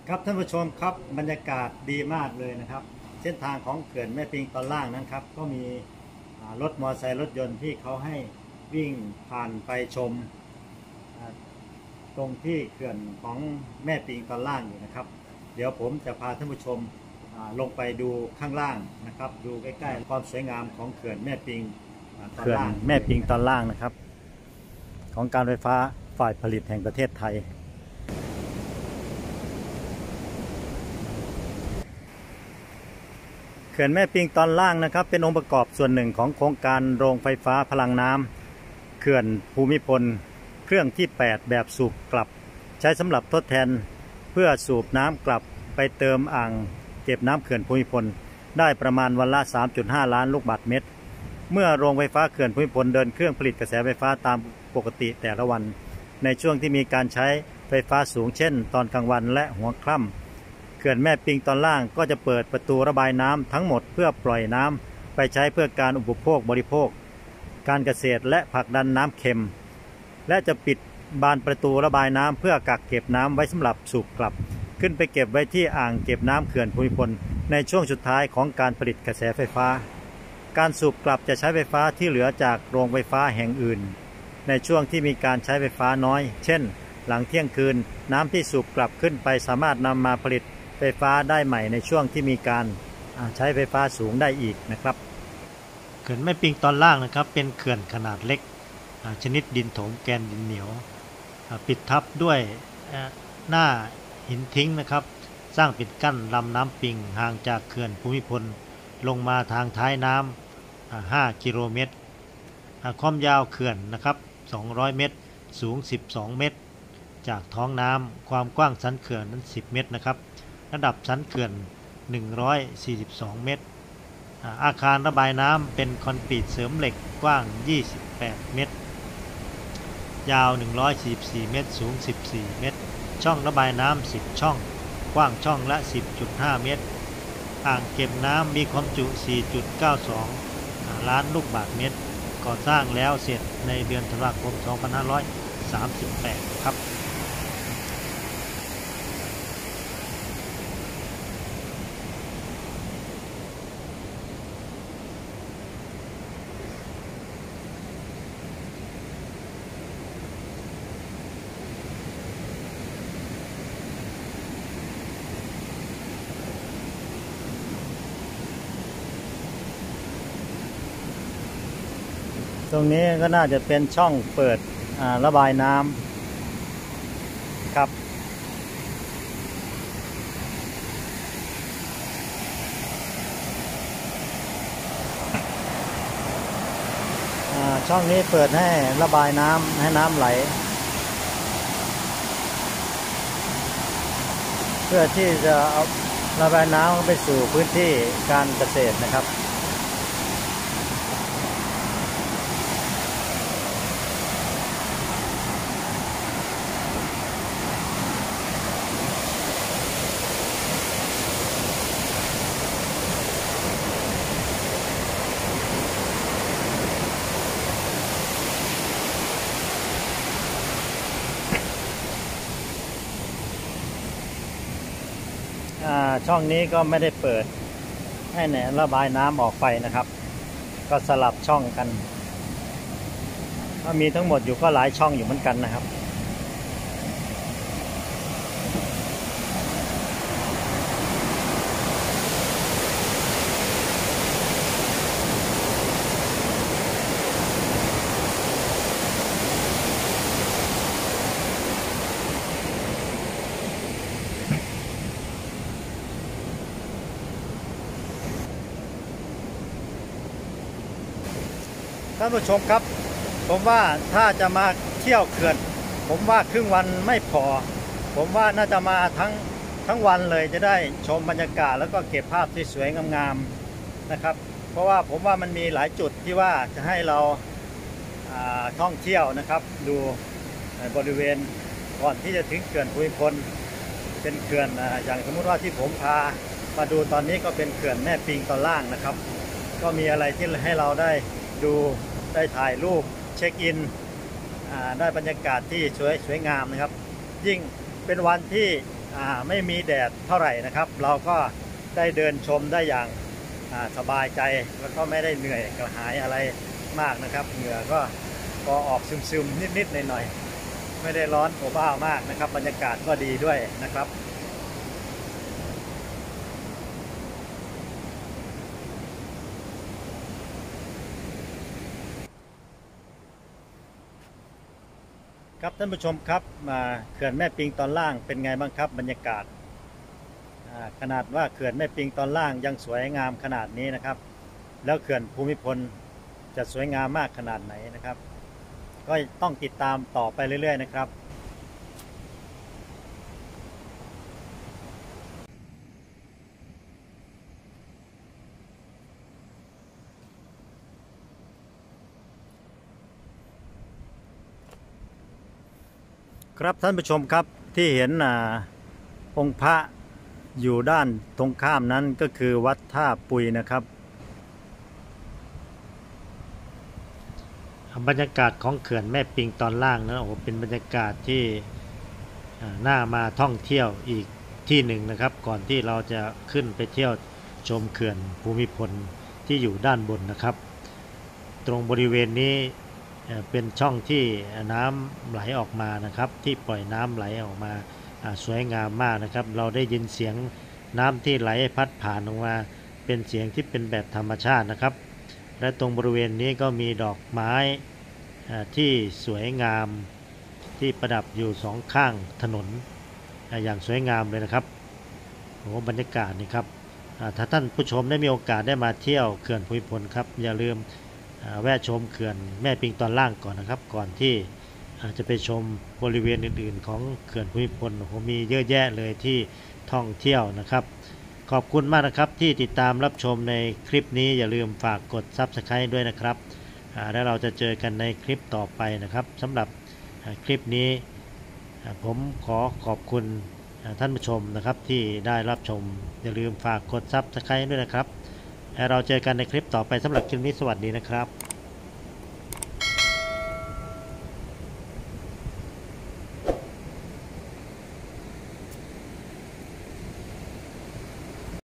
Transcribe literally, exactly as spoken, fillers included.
ครับท่านผู้ชมครับบรรยากาศดีมากเลยนะครับเส้นทางของเขื่อนแม่ปิงตอนล่างนั้นครับก็มีรถมอเตอร์ไซค์รถยนต์ที่เขาให้วิ่งผ่านไปชมตรงที่เขื่อนของแม่ปิงตอนล่างอยู่นะครับเดี๋ยวผมจะพาท่านผู้ชมลงไปดูข้างล่างนะครับดูใกล้ๆความสวยงามของเขื่อนแม่ปิงตอนล่างแม่ปิงตอนล่างนะครับของการไฟฟ้าฝ่ายผลิตแห่งประเทศไทยเขื่อนแม่ปิงตอนล่างนะครับเป็นองค์ประกอบส่วนหนึ่งของโครงการโรงไฟฟ้าพลังน้ำเขื่อนภูมิพลเครื่องที่แปดแบบสูบกลับใช้สำหรับทดแทนเพื่อสูบน้ำกลับไปเติมอ่างเก็บน้ำเขื่อนภูมิพลได้ประมาณวันละ สามจุดห้า ล้านลูกบาศก์เมตรเมื่อโรงไฟฟ้าเขื่อนภูมิพลเดินเครื่องผลิตกระแสไฟฟ้าตามปกติแต่ละวันในช่วงที่มีการใช้ไฟฟ้าสูงเช่นตอนกลางวันและหัวค่ำเขื่อนแม่ปิงตอนล่างก็จะเปิดประตูระบายน้ำทั้งหมดเพื่อปล่อยน้ำไปใช้เพื่อการอุปโภคบริโภคการเกษตรและผลักดันน้ำเค็มและจะปิดบานประตูระบายน้ำเพื่อกักเก็บน้ำไว้สำหรับสูบกลับขึ้นไปเก็บไว้ที่อ่างเก็บน้ำเขื่อนภูมิพลในช่วงสุดท้ายของการผลิตกระแสไฟฟ้าการสูบกลับจะใช้ไฟฟ้าที่เหลือจากโรงไฟฟ้าแห่งอื่นในช่วงที่มีการใช้ไฟฟ้าน้อยเช่นหลังเที่ยงคืนน้ำที่สูบกลับขึ้นไปสามารถนำมาผลิตไฟฟ้าได้ใหม่ในช่วงที่มีการใช้ไฟฟ้าสูงได้อีกนะครับเขื่อนแม่ปิงตอนล่างนะครับเป็นเขื่อนขนาดเล็กชนิดดินโถมแกนดินเหนียวปิดทับด้วยหน้าหินทิ้งนะครับสร้างปิดกั้นลำน้ำปิงห่างจากเขื่อนภูมิพลลงมาทางท้ายน้ำห้ากิโลเมตรความยาวเขื่อนนะครับสองร้อยเมตรสูงสิบสองเมตรจากท้องน้ำความกว้างสันเขื่อนนั้นสิบเมตรนะครับระดับสันเขื่อนหนึ่งร้อยสี่สิบสองเมตรอาคารระบายน้ำเป็นคอนกรีตเสริมเหล็กกว้างยี่สิบแปดเมตรยาวหนึ่งร้อยสี่สิบสี่เมตรสูงสิบสี่เมตรช่องระบายน้ำสิบช่องกว้างช่องละ สิบจุดห้า เมตรอ่างเก็บน้ำมีความจุ สี่จุดเก้าสอง ล้านลูกบาศก์เมตรก่อสร้างแล้วเสร็จในเดือนธันวาคมสองพันห้าร้อยสามสิบแปดครับตรงนี้ก็น่าจะเป็นช่องเปิดระบายน้ำครับช่องนี้เปิดให้ระบายน้ำให้น้ำไหลเพื่อที่จะเอาระบายน้ำไปสู่พื้นที่การเกษตรนะครับช่องนี้ก็ไม่ได้เปิดให้เนี่ยระบายน้ำออกไปนะครับก็สลับช่องกันก็มีทั้งหมดอยู่ก็หลายช่องอยู่เหมือนกันนะครับท่านผู้ชมครับผมว่าถ้าจะมาเที่ยวเขื่อนผมว่าครึ่งวันไม่พอผมว่าน่าจะมาทั้งทั้งวันเลยจะได้ชมบรรยากาศแล้วก็เก็บภาพที่สวยงามๆนะครับเพราะว่าผมว่ามันมีหลายจุดที่ว่าจะให้เราท่องเที่ยวนะครับดูบริเวณก่อนที่จะถึงเขื่อนภูมิพลเป็นเขื่อนอย่างสมมติว่าที่ผมพามาดูตอนนี้ก็เป็นเขื่อนแม่ปิงตอนล่างนะครับก็มีอะไรที่ให้เราได้ดูได้ถ่ายรูปเช็คอินได้บรรยากาศที่สวยสวยงามนะครับยิ่งเป็นวันที่ไม่มีแดดเท่าไหร่นะครับเราก็ได้เดินชมได้อย่างสบายใจแล้วก็ไม่ได้เหนื่อยกระหายอะไรมากนะครับเหงื่อก็พอออกซึมๆนิดๆหน่อยๆไม่ได้ร้อนอบอ้าวมากนะครับบรรยากาศก็ดีด้วยนะครับครับท่านผู้ชมครับมาเขื่อนแม่ปิงตอนล่างเป็นไงบ้างครับบรรยากาศขนาดว่าเขื่อนแม่ปิงตอนล่างยังสวยงามขนาดนี้นะครับแล้วเขื่อนภูมิพลจะสวยงามมากขนาดไหนนะครับก็ต้องติดตามต่อไปเรื่อยๆนะครับครับท่านผู้ชมครับที่เห็นองค์พระอยู่ด้านตรงข้ามนั้นก็คือวัดท่าปุยนะครับบรรยากาศของเขื่อนแม่ปิงตอนล่างนะโอ้โหเป็นบรรยากาศที่น่ามาท่องเที่ยวอีกที่หนึ่งนะครับก่อนที่เราจะขึ้นไปเที่ยวชมเขื่อนภูมิพลที่อยู่ด้านบนนะครับตรงบริเวณนี้เป็นช่องที่น้ำไหลออกมานะครับที่ปล่อยน้ำไหลออกมาสวยงามมากนะครับเราได้ยินเสียงน้ำที่ไหลพัดผ่านออกมาเป็นเสียงที่เป็นแบบธรรมชาตินะครับและตรงบริเวณนี้ก็มีดอกไม้ที่สวยงามที่ประดับอยู่สองข้างถนนอย่างสวยงามเลยนะครับโอ้บรรยากาศนี่ครับถ้าท่านผู้ชมได้มีโอกาสได้มาเที่ยวเขื่อนภูมิพลครับอย่าลืมแวะชมเขื่อนแม่ปิงตอนล่างก่อนนะครับก่อนที่จะไปชมบริเวณอื่นๆของเขื่อนภูมิพลโอ้โหมีเยอะแยะเลยที่ท่องเที่ยวนะครับขอบคุณมากนะครับที่ติดตามรับชมในคลิปนี้อย่าลืมฝากกด ซับสไครบ์ ด้วยนะครับแล้วเราจะเจอกันในคลิปต่อไปนะครับสำหรับคลิปนี้ผมขอขอบคุณท่านผู้ชมนะครับที่ได้รับชมอย่าลืมฝากกด ซับสไครบ์ ด้วยนะครับแล้วเราเจอกันในคลิปต่อไปสำหรับคลิปนี้สวัสดีนะครับ